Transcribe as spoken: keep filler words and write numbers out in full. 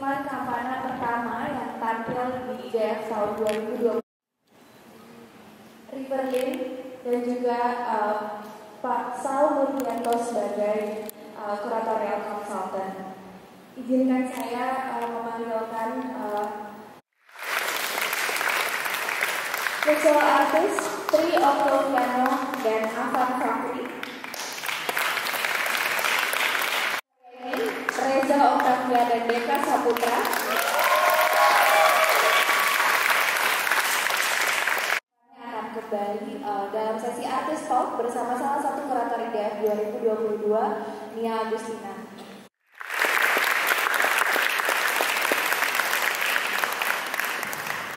seniman kampana pertama yang tampil di I D F tahun dua ribu dua puluh. Riverlin dan juga uh, Pak Sal Nurdianto sebagai uh, kuratorial consultant. Izinkan saya uh, memanggilkan uh, visual artist Tri Oktaviano dan Afan Fakri, Reza Octavia dan Deka Saputra. Akan kembali uh, dalam sesi artis talk bersama salah satu kurator I D F dua ribu dua puluh dua, Nia Agustina.